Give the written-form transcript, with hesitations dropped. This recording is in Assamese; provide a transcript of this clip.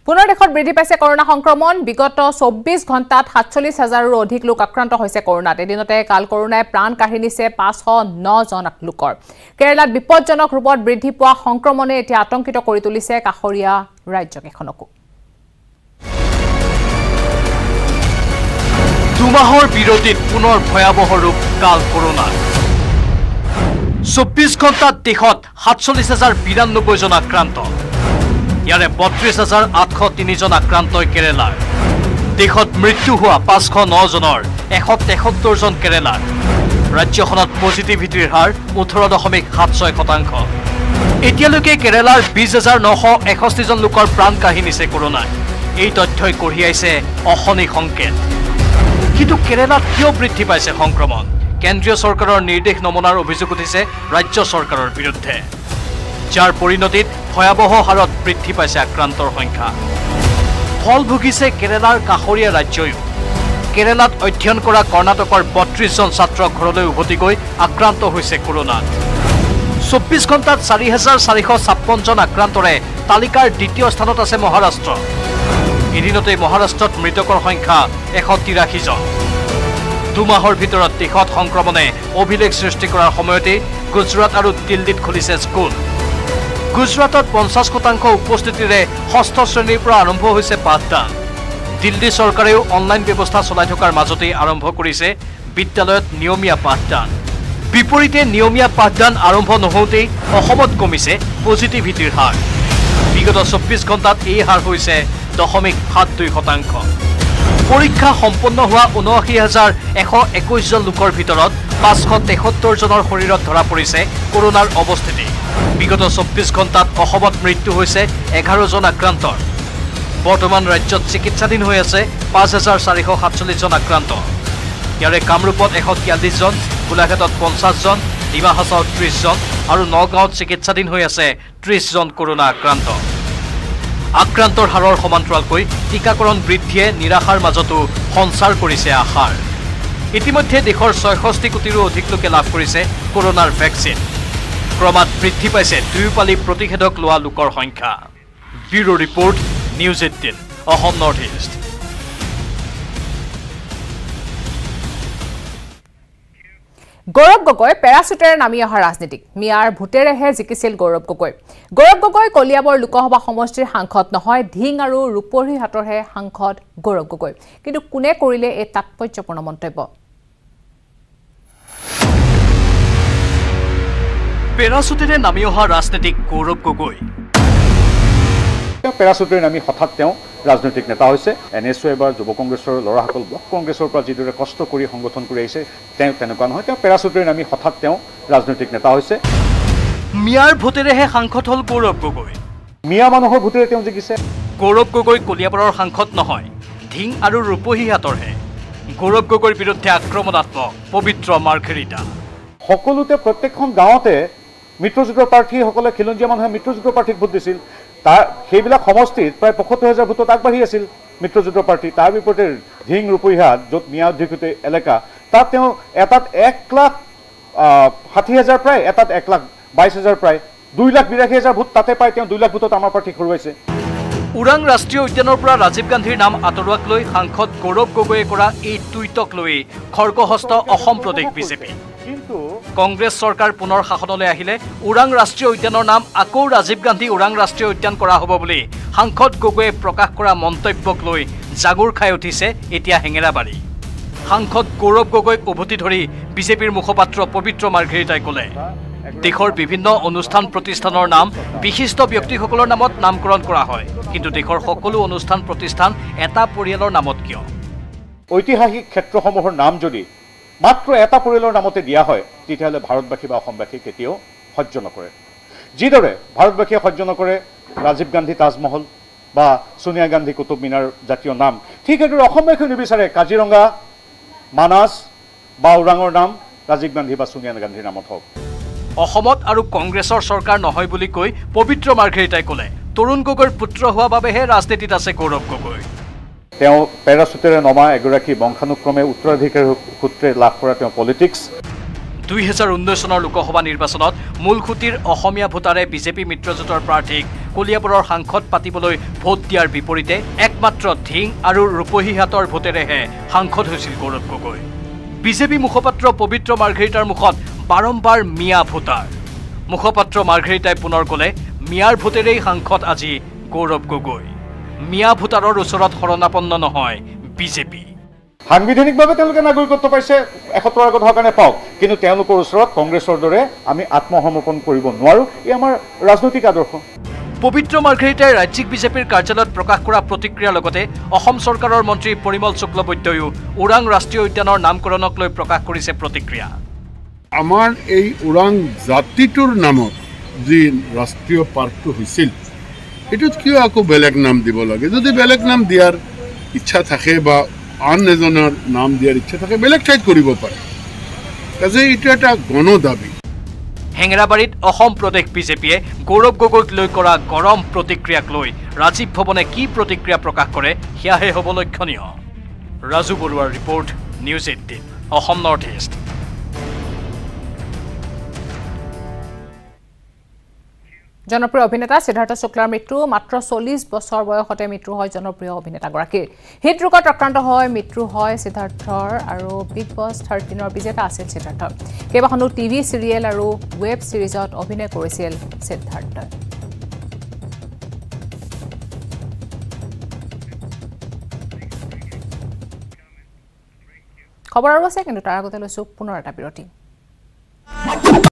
পুনৰ দেশত বৃদ্ধি পাইছে কৰোনা সংক্ৰমণ বিগত 24 ঘণ্টাত ৪৭,০০০ৰো অধিক লোক আক্ৰান্ত হৈছে কৰোনাত এদিনতে কাল কৰোনাই প্ৰাণ কাঢ়ি নিছে ৫০৯ জন লোকৰ কেৰালাত বিপদজনক ৰূপত বৃদ্ধি পোৱা সংক্ৰমণে এতিয়া আতংকিত কৰি তুলিছে কাষৰীয়া ৰাজ্যকেইখনকো দুমাহৰ বিৰতিত পুনৰ ভয়াৱহ ৰূপ কাল কৰোনা 24 ঘণ্টাত দেশত ৪৭,০৯২ জন আক্ৰান্ত ইয়াৰে ৩২,৮০৩ জন আক্ৰান্তই কেৰালাৰ দেশত মৃত্যু হোৱা ৫০৯ জনৰ ১৭৩ জন কেৰালাৰ ৰাজ্যখনত পজিটিভিটিৰ হাৰ ১৮.৭৬%। এতিয়ালৈকে কেৰালাৰ ২০,৯৬১ জন লোকৰ প্ৰাণ কাঢ়ি নিছে কৰোনাই এই তথ্যই কঢ়িয়াইছে অশনি সংকেত কিন্তু কেৰালাত কিয় বৃদ্ধি পাইছে সংক্ৰমণ কেন্দ্ৰীয় চৰকাৰৰ নিৰ্দেশ নমনাৰ অভিযোগ উঠিছে ৰাজ্য চৰকাৰৰ বিৰুদ্ধে যাৰ পৰিণতিত ভয়াৱহ হাৰত বৃদ্ধি পাইছে আক্ৰান্তৰ সংখ্যা ফল ভুগিছে কেৰালাৰ কাষৰীয়া ৰাজ্যয়ো কেৰালাত অধ্যয়ন কৰা কৰ্ণাটকৰ ৩২ জন ছাত্ৰ ঘৰলৈ উভতি গৈ আক্ৰান্ত হৈছে কৰোনাত ২৪ ঘণ্টাত ৪,৪৫৬ জন আক্ৰান্তৰে তালিকাৰ দ্বিতীয় স্থানত আছে মহাৰাষ্ট্ৰ এদিনতে মহাৰাষ্ট্ৰত মৃতকৰ সংখ্যা ১৮৩ জন দুমাহৰ ভিতৰত দেশত সংক্ৰমণে অভিলেখ সৃষ্টি কৰাৰ সময়তে গুজৰাট আৰু দিল্লীত খুলিছে স্কুল গুজৰাটত ৫০% উপস্থিতিৰে ষষ্ঠ শ্ৰেণীৰ পৰা আৰম্ভ হৈছে পাঠদান দিল্লী চৰকাৰেও অনলাইন ব্যৱস্থা চলাই থকাৰ মাজতেই আৰম্ভ কৰিছে বিদ্যালয়ত নিয়মীয়া পাঠদান বিপৰীতে নিয়মীয়া পাঠদান আৰম্ভ নহওঁতেই অসমত কমিছে পজিটিভিটিৰ হাৰ বিগত ২৪ ঘণ্টাত এই হাৰ হৈছে 0.72%। পৰীক্ষা সম্পন্ন হোৱা ৭৯,১২১ জন লোকৰ ভিতৰত ৫৭৩ জনৰ শৰীৰত ধৰা পৰিছে কৰোনাৰ অৱস্থিতি বিগত ২৪ ঘণ্টাত অসমত মৃত্যু হৈছে ১১ জন আক্ৰান্তৰ বৰ্তমান ৰাজ্যত চিকিৎসাধীন হৈ আছে ৫,৪৪৭ জন আক্ৰান্ত ইয়াৰে কামৰূপত ১৪৩ জন গোলাঘাটত ৫০ জন ডিমা হাছাওত ৩০ জন আৰু নগাঁৱত চিকিৎসাধীন হৈ আছে ৩০ জন কৰোনা আক্ৰান্ত আক্ৰান্তৰ হাৰৰ সমান্তৰালকৈ টিকাকৰণ বৃদ্ধিয়ে নিৰাশাৰ মাজতো সঞ্চাৰ কৰিছে আশাৰ ইতিমধ্যে দেশৰ ৬৬ কোটিৰো অধিক লোকে লাভ কৰিছে কৰোনাৰ ভেকচিন ক্ৰমাৎ বৃদ্ধি পাইছে দুয়োপালি প্ৰতিষেধক লোৱা লোকৰ সংখ্যা bureau report news ১৮ Assam north east Gaurav Gogoi পেৰাচুটেৰে নামি অহা ৰাজনীতিক মিয়াৰ ভোটেৰেহে জিকিছিল গৌৰৱ গগৈ কলিয়াবৰ লোকসভা সমষ্টিৰ সাংসদ নহয় ধিং আৰু ৰূপহীহাটৰহে সাংসদ গৌৰৱ গগৈ কিন্তু কোনে কৰিলে এই তাৎপৰ্যপূৰ্ণ মন্তব্য পেৰাচুটেৰে নামি অহা ৰাজনীতিক গৌৰৱ গগৈ পেৰাচুটেৰে নামি হঠাৎ তেওঁ ৰাজনৈতিক নেতা হৈছে এনএছও এবাৰ যুৱ কংগ্ৰেছৰ ল'ৰাসকল ব্লক কংগ্ৰেছৰ পৰা যিদৰে কষ্ট কৰি সংগঠন কৰি আহিছে তেওঁ তেনেকুৱা নহয় তেওঁ পেৰাচুটেৰে নামি হঠাৎ তেওঁ ৰাজনৈতিক নেতা হৈছে মিয়াৰ ভোটেৰেহে সাংসদ হ'ল গৌৰৱ গগৈ মিয়া মানুহৰ ভোটেৰে তেওঁ জিকিছে গৌৰৱ গগৈ কলিয়াবৰৰ সাংসদ নহয় ধিং আৰু ৰূপহীহাটৰহে গৌৰৱ গগৈৰ বিৰুদ্ধে আক্ৰমণাত্মক পবিত্ৰ মাৰ্ঘেৰিটা সকলোতে প্ৰত্যেকখন গাঁৱতে মিত্ৰজোঁটৰ প্ৰাৰ্থীসকলে খিলঞ্জীয়া মানুহে মিত্ৰজোঁটৰ প্ৰাৰ্থীক ভোট দিছিল তাৰ সেইবিলাক সমষ্টিত প্ৰায় ৭৫,০০০ ভোটত আগবাঢ়ি আছিল মিত্ৰজোঁটৰ প্ৰাৰ্থী তাৰ বিপৰীতে ধিং ৰূপহীহাট য'ত মিয়া অধ্যুষিত এলেকা তাত তেওঁ এটাত ১,৬০,০০০ প্ৰায় এটাত ১,২২,০০০ প্ৰায় ২,৮২,০০০ ভোট তাতে পাই তেওঁ ২ লাখ ভোটত আমাৰ প্ৰাৰ্থীক হৰুৱাইছে ওৰাং ৰাষ্ট্ৰীয় উদ্যানৰ পৰা ৰাজীৱ গান্ধীৰ নাম আঁতৰোৱাক লৈ সাংসদ গৌৰৱ গগৈয়ে কৰা এই টুইটক লৈ খৰ্গহস্ত অসম প্ৰদেশ বিজেপি কংগ্ৰেছ চৰকাৰ পুনৰ শাসনলৈ আহিলে ওৰাং ৰাষ্ট্ৰীয় উদ্যানৰ নাম আকৌ ৰাজীৱ গান্ধী ওৰাং ৰাষ্ট্ৰীয় উদ্যান কৰা হ'ব বুলি সাংসদ গগৈয়ে প্ৰকাশ কৰা মন্তব্যক লৈ জাগুৰ খাই উঠিছে এতিয়া হেঙেৰাবাৰী সাংসদ গৌৰৱ গগৈক উভতি ধৰি বিজেপিৰ মুখপাত্ৰ পবিত্ৰ মাৰ্ঘেৰিটাই ক'লে দেশৰ বিভিন্ন অনুষ্ঠান প্ৰতিষ্ঠানৰ নাম বিশিষ্ট ব্যক্তিসকলৰ নামত নামকৰণ কৰা হয় কিন্তু দেশৰ সকলো অনুষ্ঠান প্ৰতিষ্ঠান এটা পৰিয়ালৰ নামত কিয় ঐতিহাসিক ক্ষেত্ৰসমূহৰ নাম যদি মাত্ৰ এটা পৰিয়ালৰ নামতে দিয়া হয় তেতিয়াহ'লে ভাৰতবাসী বা অসমবাসী কেতিয়াও সহ্য নকৰে যিদৰে ভাৰতবাসীয়ে সহ্য নকৰে ৰাজীৱ গান্ধী তাজমহল বা সোনিয়া গান্ধী কুতুব মিনাৰ জাতীয় নাম ঠিক সেইদৰে অসমবাসীয়ে নিবিচাৰে কাজিৰঙা মানাস বা ওৰাঙৰ নাম ৰাজীৱ গান্ধী বা সোনিয়া গান্ধীৰ নামত হওক অসমত আৰু কংগ্ৰেছৰ চৰকাৰ নহয় বুলি কৈ পবিত্ৰ মাৰ্ঘেৰিটাই ক'লে তৰুণ গগৈৰ পুত্ৰ হোৱা বাবেহে ৰাজনীতিত আছে গৌৰৱ গগৈ তেওঁ পেৰাচুটেৰে নমা এগৰাকী বংশানুক্ৰমে উত্তৰাধিকাৰী সূত্ৰে লাভ কৰা তেওঁ পলিটিক্স 2019 চনৰ লোকসভা নিৰ্বাচনত মূলসুঁতিৰ অসমীয়া ভোটাৰে বিজেপি মিত্ৰজোঁটৰ প্ৰাৰ্থীক কলিয়াবৰৰ সাংসদ পাতিবলৈ ভোট দিয়াৰ বিপৰীতে একমাত্ৰ ধিং আৰু ৰূপহীহাটৰ ভোটেৰেহে সাংসদ হৈছিল গৌৰৱ গগৈ। বিজেপি মুখপাত্ৰ পবিত্ৰ মাৰ্ঘেৰিটাৰ মুখত বাৰম্বাৰ মিয়া ভোটাৰ। মুখপাত্ৰ মাৰ্ঘেৰিটাই পুনৰ ক'লে মিয়াৰ ভোটেৰেই সাংসদ আজি গৌৰৱ গগৈ। মিয়া ভোটাৰৰ ওচৰত শৰণাপন্ন নহয় বিজেপি। সাংবিধানিকভাৱে তেওঁলোকে নাগৰিকত্ব পাইছে, 71 আগত হোৱাৰ কাৰণে পাওক, কিন্তু তেওঁলোকৰ ওচৰত কংগ্ৰেছৰ দৰে আমি আত্মসমৰ্পণ কৰিব নোৱাৰোঁ। এই আমাৰ ৰাজনৈতিক আদৰ্শ। পবিত্ৰ মাৰ্ঘেৰিটাই ৰাজ্যিক বিজেপিৰ কাৰ্যালয়ত প্ৰকাশ কৰা প্ৰতিক্ৰিয়াৰ লগতে অসম চৰকাৰৰ মন্ত্ৰী পৰিমল শুক্লবৈদ্যইও ওৰাং ৰাষ্ট্ৰীয় উদ্যানৰ নামকৰণক লৈ প্ৰকাশ কৰিছে প্ৰতিক্ৰিয়া। আমাৰ এই ওৰাং জাতিটোৰ নামত যি ৰাষ্ট্ৰীয় পাৰ্কটো হৈছিল, এইটোত কিয় আকৌ বেলেগ নাম দিব লাগে? যদি বেলেগ নাম দিয়াৰ ইচ্ছা থাকে বা আন এজনৰ নাম দিয়াৰ ইচ্ছা থাকে, বেলেগ ঠাইত কৰিব পাৰে। কাজে এইটো এটা গণ দাবী। হেঙেৰাবাৰীত অসম প্ৰদেশ বিজেপিয়ে গৌৰৱ গগৈক লৈ কৰা গৰম প্ৰতিক্ৰিয়াক লৈ ৰাজীৱ ভৱনে কি প্ৰতিক্ৰিয়া প্ৰকাশ কৰে সেয়াহে হ'ব লক্ষণীয়। ৰাজু বৰুৱাৰ report, news 18 Assam north east. জনপ্ৰিয় অভিনেতা সিদ্ধাৰ্থ শুক্লাৰ মৃত্যু। মাত্ৰ 40 বছৰ বয়সতে মৃত্যু হয় জনপ্ৰিয় অভিনেতাগৰাকীৰ। হৃদৰোগত আক্ৰান্ত হয় মৃত্যু হয় সিদ্ধাৰ্থৰ আৰু বিগ বছ 13ৰ বিজেতা আছিল সিদ্ধাৰ্থ। কেইবাখনো টিভি চিৰিয়েল আৰু ৱেব ছিৰিজত অভিনয় কৰিছিল সিদ্ধাৰ্থই। খবৰ আৰু আছে, কিন্তু তাৰ আগতে লৈছোঁ পুনৰ এটা বিৰতি।